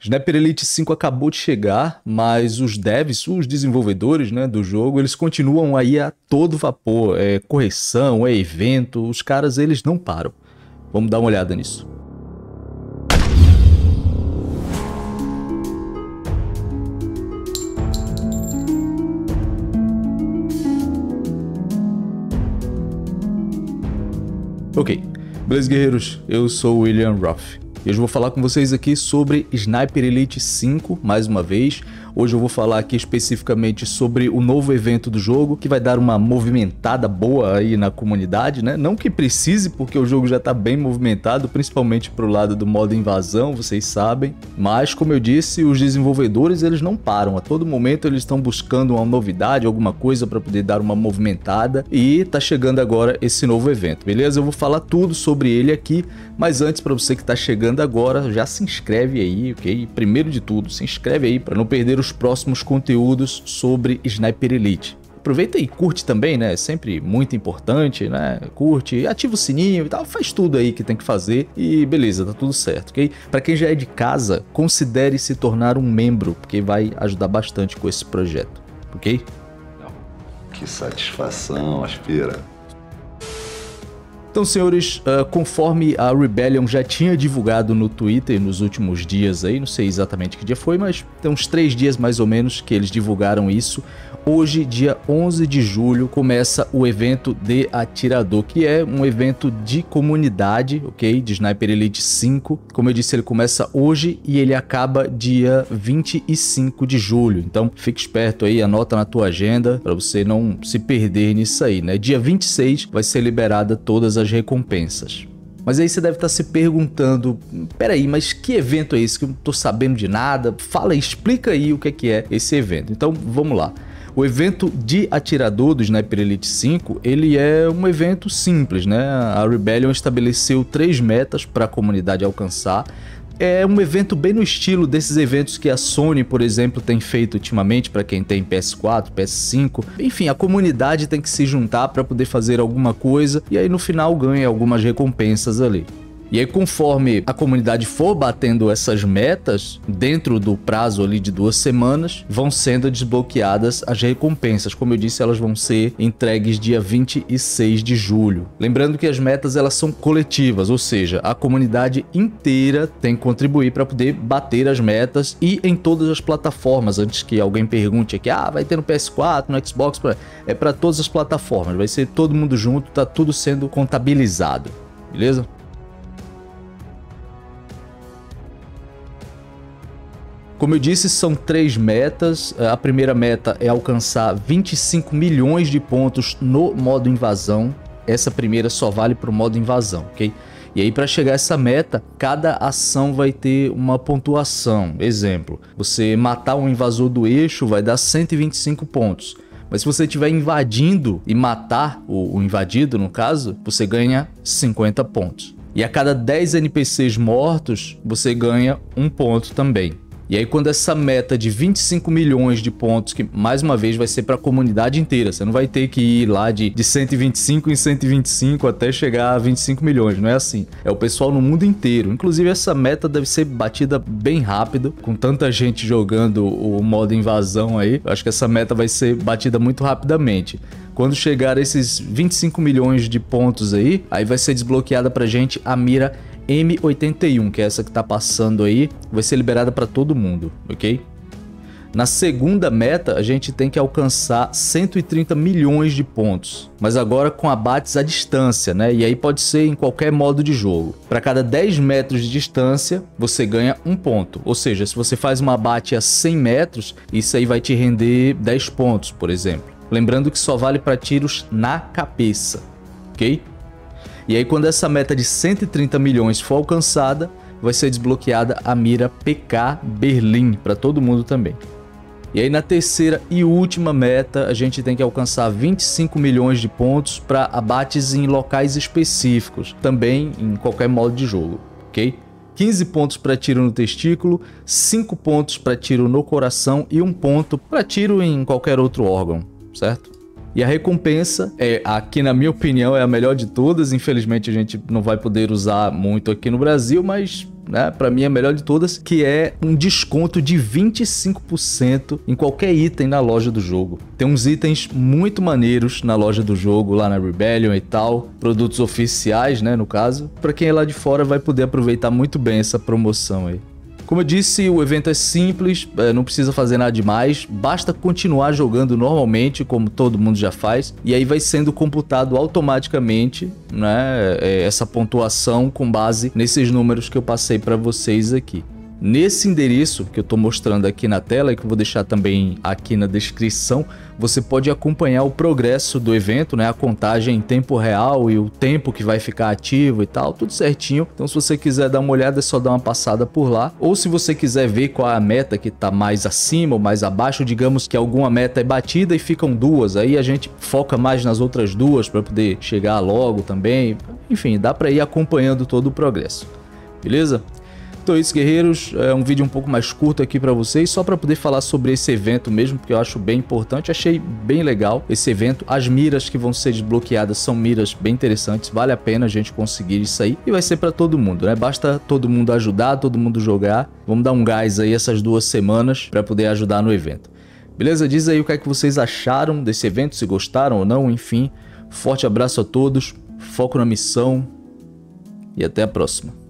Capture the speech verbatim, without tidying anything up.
Sniper Elite cinco acabou de chegar, mas os devs, os desenvolvedores, né, do jogo, eles continuam aí a todo vapor. É correção, é evento, os caras eles não param. Vamos dar uma olhada nisso. Ok, beleza guerreiros, eu sou o William Roth. E hoje eu vou falar com vocês aqui sobre Sniper Elite cinco, mais uma vez. Hoje eu vou falar aqui especificamente sobre o novo evento do jogo, que vai dar uma movimentada boa aí na comunidade, né? Não que precise, porque o jogo já tá bem movimentado, principalmente pro lado do modo invasão, vocês sabem. Mas, como eu disse, os desenvolvedores, eles não param. A todo momento eles estão buscando uma novidade, alguma coisa para poder dar uma movimentada. E tá chegando agora esse novo evento, beleza? Eu vou falar tudo sobre ele aqui, mas antes, para você que tá chegando agora, já se inscreve aí, ok? Primeiro de tudo, se inscreve aí para não perder os próximos conteúdos sobre Sniper Elite. Aproveita e curte também, né? É sempre muito importante, né? Curte, ativa o sininho e tal, faz tudo aí que tem que fazer e beleza, tá tudo certo, ok? Para quem já é de casa, considere se tornar um membro, porque vai ajudar bastante com esse projeto, ok? Que satisfação, Aspira. Então, senhores, uh, conforme a Rebellion já tinha divulgado no Twitter nos últimos dias aí, não sei exatamente que dia foi, mas tem uns três dias mais ou menos que eles divulgaram isso. Hoje, dia onze de julho, começa o evento de Atirador, que é um evento de comunidade, ok? De Sniper Elite cinco. Como eu disse, ele começa hoje e ele acaba dia vinte e cinco de julho. Então, fique esperto aí, anota na tua agenda para você não se perder nisso aí, né? Dia vinte e seis vai ser liberada todas as recompensas. Mas aí você deve estar se perguntando, peraí, mas que evento é esse que eu não tô sabendo de nada? Fala aí, explica aí o que é que é esse evento. Então, vamos lá. O evento de atirador do Sniper Elite cinco, ele é um evento simples, né? A Rebellion estabeleceu três metas para a comunidade alcançar. É um evento bem no estilo desses eventos que a Sony, por exemplo, tem feito ultimamente para quem tem P S quatro, P S cinco. Enfim, a comunidade tem que se juntar para poder fazer alguma coisa e aí no final ganha algumas recompensas ali. E aí, conforme a comunidade for batendo essas metas, dentro do prazo ali de duas semanas, vão sendo desbloqueadas as recompensas. Como eu disse, elas vão ser entregues dia vinte e seis de julho. Lembrando que as metas elas são coletivas, ou seja, a comunidade inteira tem que contribuir para poder bater as metas e em todas as plataformas. Antes que alguém pergunte aqui, ah, vai ter no P S quatro, no Xbox, é para todas as plataformas. Vai ser todo mundo junto, tá tudo sendo contabilizado, beleza? Como eu disse, são três metas. A primeira meta é alcançar vinte e cinco milhões de pontos no modo invasão. Essa primeira só vale para o modo invasão, ok? E aí, para chegar a essa meta, cada ação vai ter uma pontuação. Exemplo, você matar um invasor do eixo vai dar cento e vinte e cinco pontos. Mas se você estiver invadindo e matar o, o invadido, no caso, você ganha cinquenta pontos. E a cada dez N P Cs mortos, você ganha um ponto também. E aí quando essa meta de vinte e cinco milhões de pontos, que mais uma vez vai ser para a comunidade inteira, você não vai ter que ir lá de, de cento e vinte e cinco em cento e vinte e cinco até chegar a vinte e cinco milhões, não é assim. É o pessoal no mundo inteiro. Inclusive essa meta deve ser batida bem rápido, com tanta gente jogando o modo invasão aí, eu acho que essa meta vai ser batida muito rapidamente. Quando chegar a esses vinte e cinco milhões de pontos aí, aí vai ser desbloqueada pra gente a mira M oitenta e um, que é essa que tá passando aí, vai ser liberada para todo mundo, ok? Na segunda meta, a gente tem que alcançar cento e trinta milhões de pontos, mas agora com abates à distância, né? E aí pode ser em qualquer modo de jogo. Para cada dez metros de distância, você ganha um ponto. Ou seja, se você faz um abate a cem metros, isso aí vai te render dez pontos, por exemplo. Lembrando que só vale para tiros na cabeça, ok? E aí quando essa meta de cento e trinta milhões for alcançada, vai ser desbloqueada a mira P K Berlim para todo mundo também. E aí na terceira e última meta, a gente tem que alcançar vinte e cinco milhões de pontos para abates em locais específicos, também em qualquer modo de jogo, ok? quinze pontos para tiro no testículo, cinco pontos para tiro no coração e um ponto para tiro em qualquer outro órgão, certo? E a recompensa, é, aqui na minha opinião, é a melhor de todas. Infelizmente a gente não vai poder usar muito aqui no Brasil, mas né? Para mim é a melhor de todas, que é um desconto de vinte e cinco por cento em qualquer item na loja do jogo. Tem uns itens muito maneiros na loja do jogo, lá na Rebellion e tal, produtos oficiais, né, no caso. Para quem é lá de fora vai poder aproveitar muito bem essa promoção aí. Como eu disse, o evento é simples, não precisa fazer nada demais, basta continuar jogando normalmente, como todo mundo já faz, e aí vai sendo computado automaticamente, né, essa pontuação com base nesses números que eu passei para vocês aqui. Nesse endereço que eu estou mostrando aqui na tela e que eu vou deixar também aqui na descrição, você pode acompanhar o progresso do evento, né? A contagem em tempo real e o tempo que vai ficar ativo e tal, tudo certinho. Então se você quiser dar uma olhada é só dar uma passada por lá. Ou se você quiser ver qual é a meta que está mais acima ou mais abaixo, digamos que alguma meta é batida e ficam duas, aí a gente foca mais nas outras duas para poder chegar logo também. Enfim, dá para ir acompanhando todo o progresso, beleza? Então é isso, guerreiros, é um vídeo um pouco mais curto aqui para vocês, só para poder falar sobre esse evento mesmo, porque eu acho bem importante, achei bem legal esse evento. As miras que vão ser desbloqueadas são miras bem interessantes, vale a pena a gente conseguir isso aí, e vai ser para todo mundo, né? Basta todo mundo ajudar, todo mundo jogar, vamos dar um gás aí essas duas semanas para poder ajudar no evento. Beleza? Diz aí o que é que vocês acharam desse evento, se gostaram ou não, enfim. Forte abraço a todos, foco na missão e até a próxima.